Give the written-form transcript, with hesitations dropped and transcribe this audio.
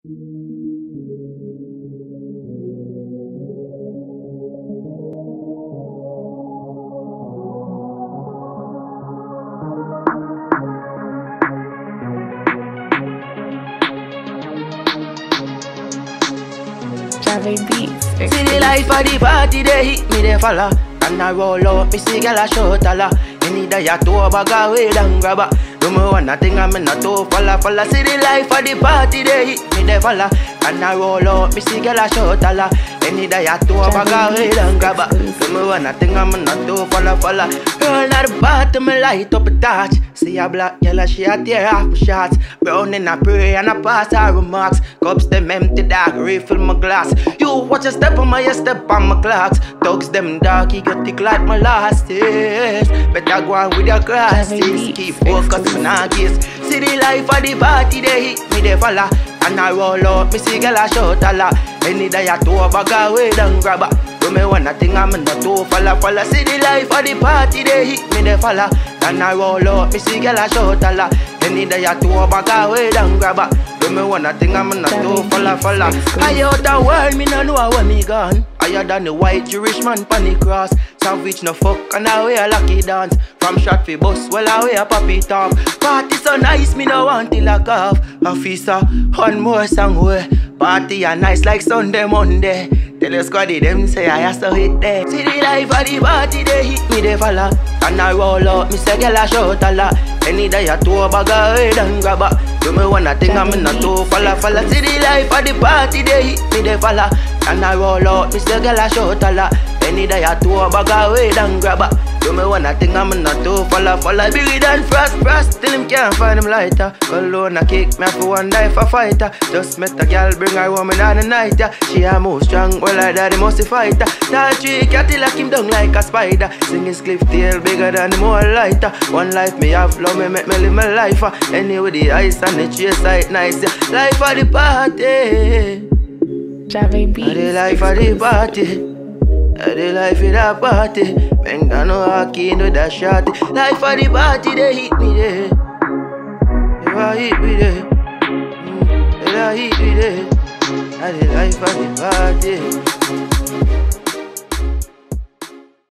See the life of the party, they hit me, they follow. And I roll out, me see girl a short a lot. Any day I two bag away and grab her. Do me one thing I'm in a two follow. See the life of the party, they hit me, they follow. And I roll out, me see girl a short a lot. Any day I two bag away and grab her. Do me one thing I'm in a two follow. Girl at the bottom, me light up a touch. See a black girl, she a tear off my shots. Brown in a pray and a pass her remarks. Cups them empty, dark, refill my glass. You watch a step on my step on my clocks. Thugs them dark, he got thick like my last days. Better go on with your glasses. Keep focus on our case. See the life of the party, they hit me, they follow. And I roll up, me see girl a shout a lot. Any day I two bag away, then grab her. Do me one thing I'm in the two follow. See the life of the party, they hit me, they follow. And I roll up, me see girl a shout a lot. Any day I two bag away, then grab her. Do me one thing I'm in the two follow. I out the world, me no know where me gone. Higher than the white Jewish man pan the cross. Savage no fuck and I wear a lucky dance. From shot fi bus, well I wear poppy top. Party so nice, me no want till I cough. Officer, one more song way. Party a nice like Sunday, Monday. Tell your squaddy them say I have to hit there. See the life of the party, they hit me, they follow. And I roll out, me say girl a shout a lot. Any day I two bag away, then grab her. Do me one thing I'm in a two follow. See the life of the party, they hit me, they follow. And I roll out, me say girl a shout a lot. Any day I two bag away, then grab her. Do me one thing I'm in a two follow. Bigger than frost, till him can't find him lighter. Alone a kick me for one die for fighter. Just met a girl, bring her woman on the night. She a move strong, well I daddy must fighter. That tree catty lock him down like a spider. Sing his cliff tail bigger than the more lighter. One life me have, love me make me live my life. Anyway the ice and the chase sight nice. Life of the party. The life of the party. The life of the party. Men got no hockey into that shot. Life of the party, they hit me there. They hit me there. They hit me there. The life of the party.